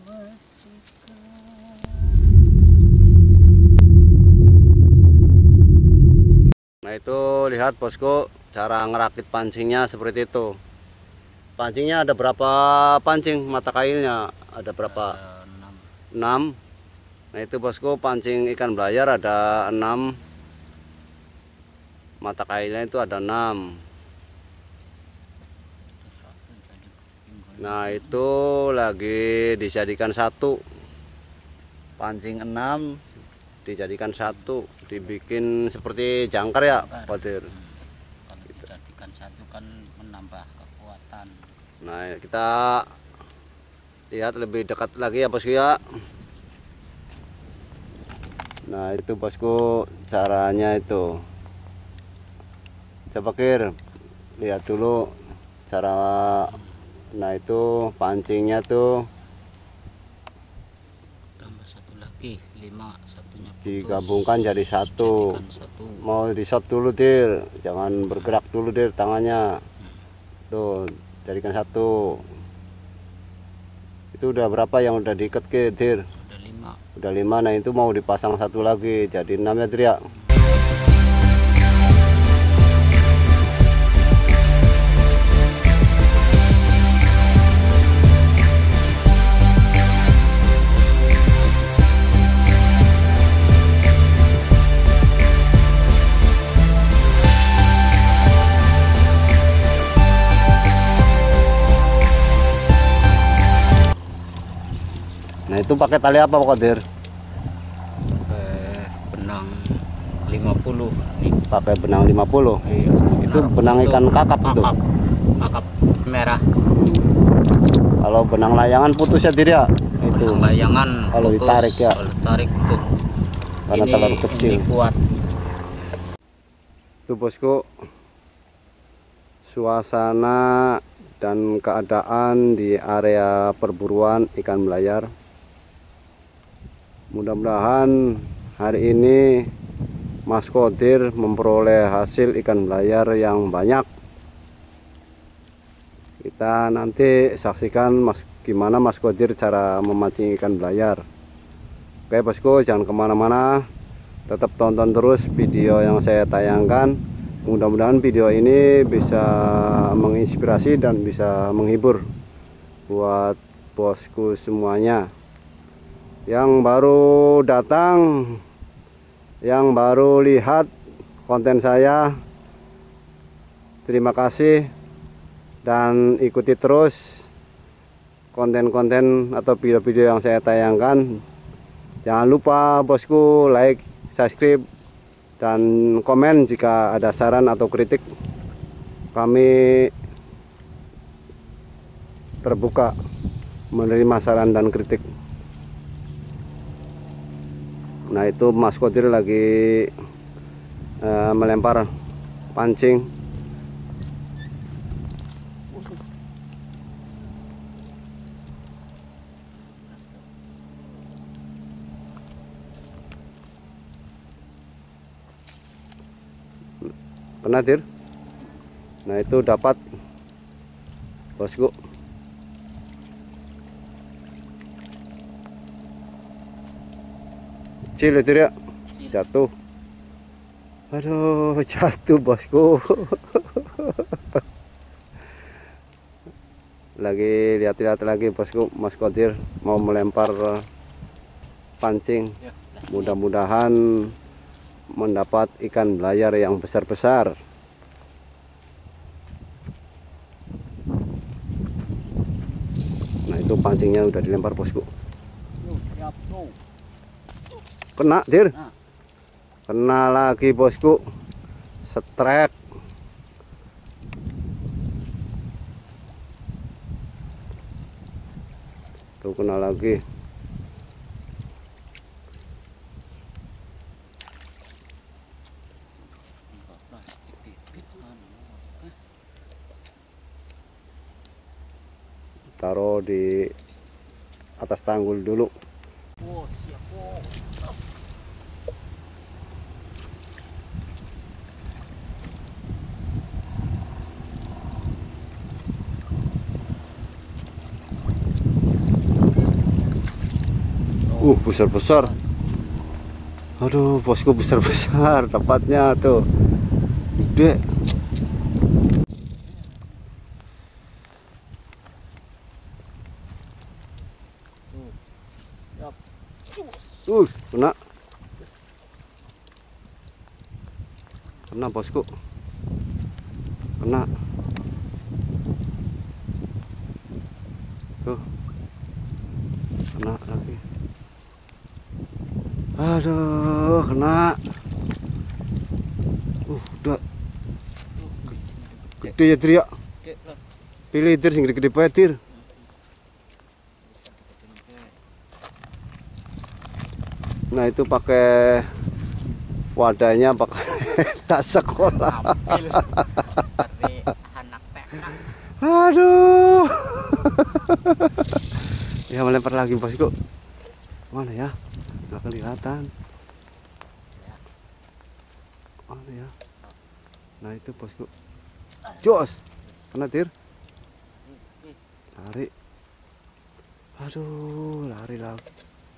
Nah itu lihat bosku, cara ngerakit pancingnya seperti itu. Pancingnya ada berapa pancing mata kailnya? Ada berapa? 6. Nah itu bosku, pancing ikan belayar ada 6. Mata kailnya itu ada 6. Nah itu lagi dijadikan satu. Pancing 6 dijadikan satu, dibikin seperti jangkar ya Pak Dir. Kalau dijadikan satu kan menambah kekuatan. Nah kita lihat lebih dekat lagi ya bosku ya. Nah itu bosku caranya itu. Coba Kir, lihat dulu cara. Nah itu pancingnya tuh Tambah satu lagi 5, satunya putus. digabungkan jadi satu. Mau di shot dulu Dir, jangan bergerak dulu Dir tangannya. Tuh jadikan satu. Itu udah berapa yang udah diikat ke Dir? Udah 5. Udah 5. Nah itu mau dipasang satu lagi jadi 6 ya Dir ya. Nah itu pakai tali apa Pak Dir? Pakai benang 50 nih. Pakai benang 50. Iya. Itu benang ikan kakap itu. Kakap merah. Kalau benang layangan putus ya Dir ya. Itu. Benang layangan Kalau putus, ditarik ya. Kalau tarik tuh. Karena terlalu kecil. Ini kuat. Itu bosku, suasana dan keadaan di area perburuan ikan belayar. Mudah-mudahan hari ini Mas Kodir memperoleh hasil ikan belayar yang banyak. Kita nanti saksikan gimana Mas Kodir cara memancing ikan belayar. Oke bosku, jangan kemana-mana, tetap tonton terus video yang saya tayangkan. Mudah-mudahan video ini bisa menginspirasi dan bisa menghibur buat bosku semuanya. Yang baru datang, yang baru lihat konten saya, terima kasih dan ikuti terus konten-konten atau video-video yang saya tayangkan. Jangan lupa bosku like, subscribe, dan komen jika ada saran atau kritik. Kami terbuka menerima saran dan kritik. Nah itu Mas Kodir lagi melempar pancing. Kena Dir. Nah itu dapat bosku. Kecil Dir ya. Jatuh. Aduh jatuh bosku. Lagi lihat-lihat lagi bosku, Mas Kodir mau melempar pancing. Mudah-mudahan mendapat ikan belayar yang besar-besar. Nah itu pancingnya udah dilempar bosku. Kena Dir. Kena lagi bosku. Setrek. Tuh kena lagi. Taruh di atas tanggul dulu. Oh, siap, oh. Besar-besar. Aduh, bosku besar-besar dapatnya tuh. Gede. Kena. Kena bosku. Kena. Tuh. Kena lagi. Aduh, kena. Udah. Gede ya, Dir ya. Pilih Dir sing gede-gede bae, Dir. Nah, itu pakai wadahnya pakai tas sekolah. Aduh. Ya melempar lagi bosku. Mana ya? Nggak kelihatan. Mana ya? Nah itu bosku. Jos. Kena Dir. Lari. Aduh, lari lagi.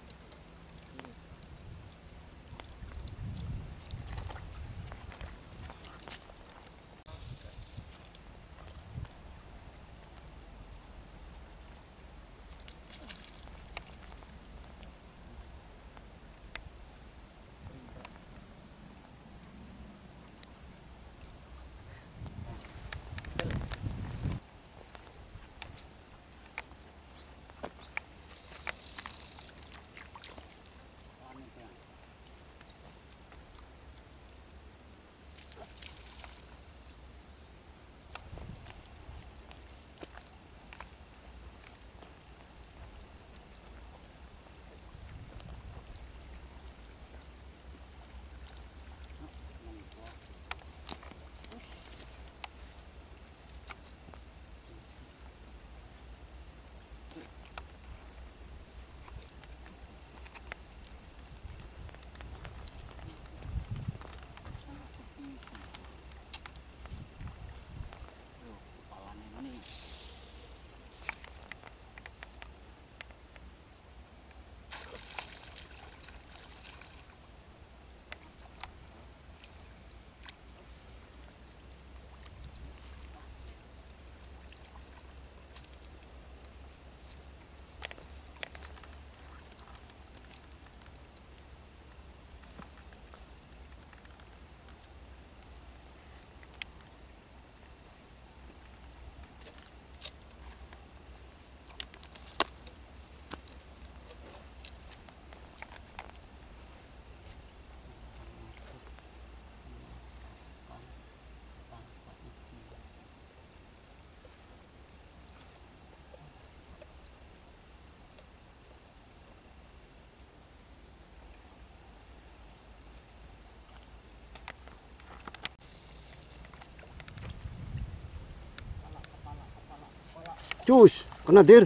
Cus, kena Dir.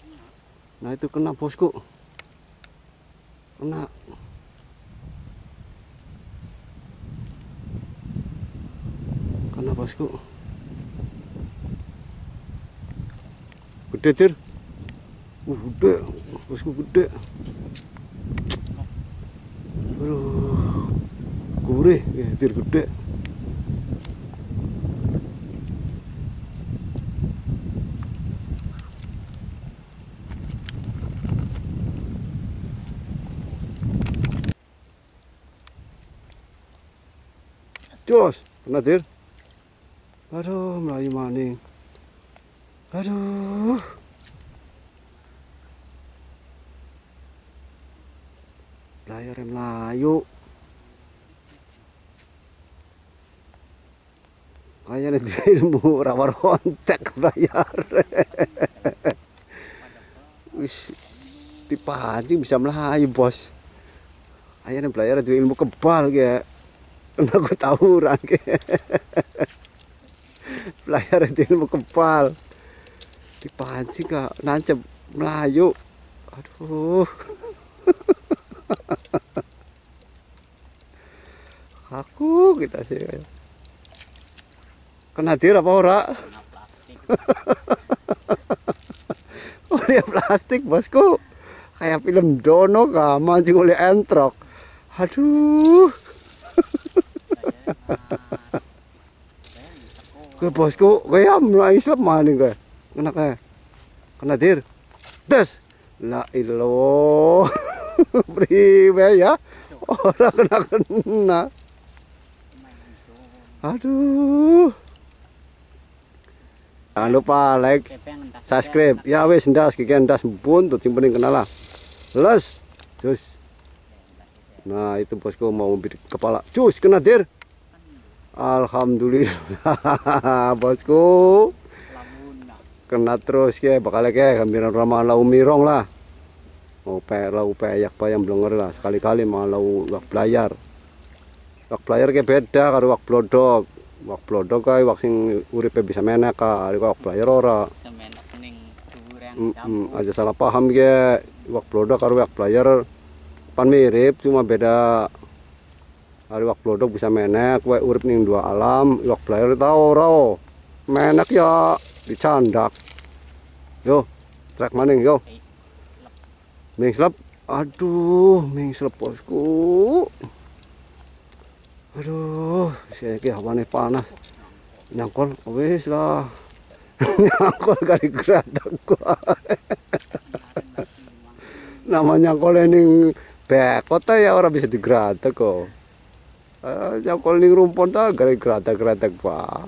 Nah itu kena bosku. Kena. Kena bosku. Gede Dir. Gede. Bosku gede. Aduh. Gurih ya Dir gede. Jos, kena Dir. Aduh, melayu maning. Aduh. Layar melayu. Kayaknya nanti ilmu rawar kontak layar. Wis dipancing bisa melayu, Bos. Ayahnya belajar itu ilmu kebal kayak. Kena gue tawuran kayak. Belajar itu ilmu kebal. Dipancing kak, nancep melayu. Aduh. Aku kita sih. Kena Dir apa ora? Kena plastik. Oh dia plastik bosku. kayak film Dono kah, mancing oleh entrok. Aduh. Ke bosku, kayak mulai Islam maning ke. Kena dir. Des. La ilah. Priwe ya. Orang kena. Aduh. Jangan lupa like, subscribe. Ya wes ndas kikian ndas buntut simpening kenalah. Les. Cus. Nah, itu bosku mau bidik kepala. Cus kena dir. Alhamdulillah bosku. Kena terus ke bakal ke gambiran ramah lau mirong lah. Mau lau peyak payam blenger lah sekali-kali mau lau wak belayar. Wak belayar ke beda karo wak blodok. Wak blodok kae wak sing uripe bisa menek ka, wak belayar ora. Semenak ning durang Aja salah paham ge. Wak blodok karo wak belayar pan mirip cuma beda. Ari wak blodok bisa menek, wae urip ning dua alam, wak belayar tau ora. Menek ya dicandak. Yo, trek maning yo. Ming slep. Aduh, ming slep bosku. Aduh, iki hawane panas. Nyangkol wis lah. Nyangkol kali geradak gua. Namanya nyangkol ning bekot ya ora bisa digeradak kok. Nyangkol ning rumpun ta kali geradak-geradak Pak.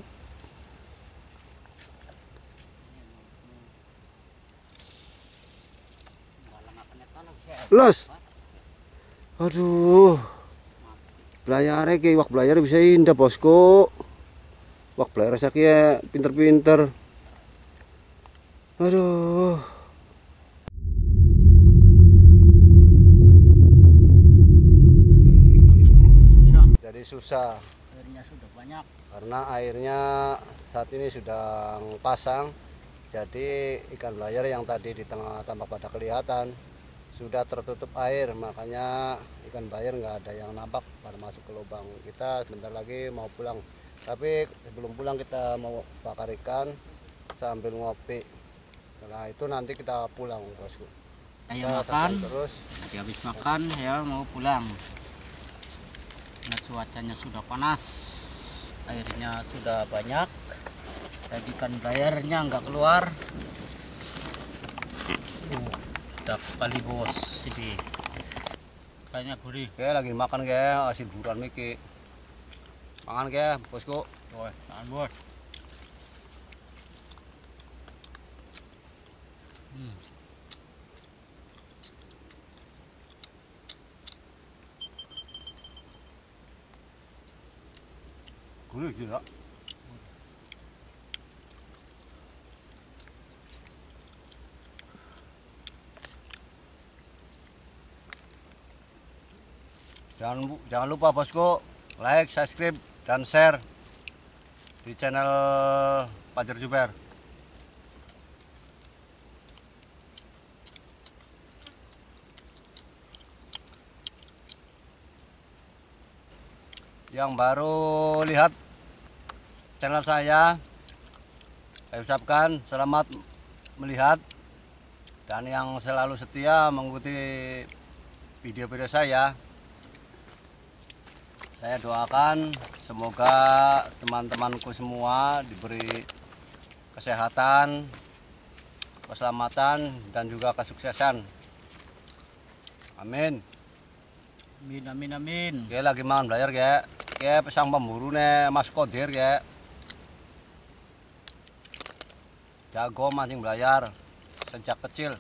Los. Aduh. Belayar iki wak belayar bisa indah bosku. Wak belayar sakia pinter-pinter. Aduh. Jadi susah. Airnya sudah banyak. Karena airnya saat ini sudah pasang. Jadi ikan belayar yang tadi di tengah tambak pada kelihatan sudah tertutup air, makanya ikan belayar nggak ada yang nampak pada masuk ke lubang. Kita sebentar lagi mau pulang, tapi sebelum pulang kita mau bakar ikan sambil ngopi. Setelah itu nanti kita pulang bosku. Ayo makan terus. Nanti habis makan ya mau pulang. Nah, cuacanya sudah panas, airnya sudah banyak, jadi ikan belayarnya nggak keluar. Udah kali bos ini kayaknya gurih. Oke, lagi makan kayak asin buruan Miki. Makan kayak bosku. Woi, makan bos. Gurih gila. Jangan lupa bosku like, subscribe, dan share di channel Fajar Juber. Yang baru lihat channel saya ucapkan selamat melihat, dan yang selalu setia mengikuti video-video saya doakan semoga teman-temanku semua diberi kesehatan, keselamatan, dan juga kesuksesan. Amin. Amin, amin, amin. Oke, lagi mangan belayar ya. Oke, pesang pemburu nih Mas Kodir ya. Jago mancing belayar sejak kecil.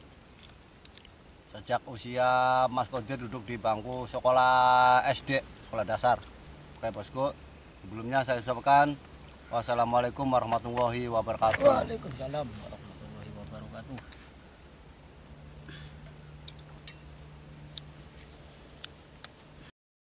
Sejak usia Mas Kodir duduk di bangku sekolah SD, sekolah dasar. Oke bosku, sebelumnya saya ucapkan wassalamualaikum warahmatullahi wabarakatuh. Waalaikumsalam.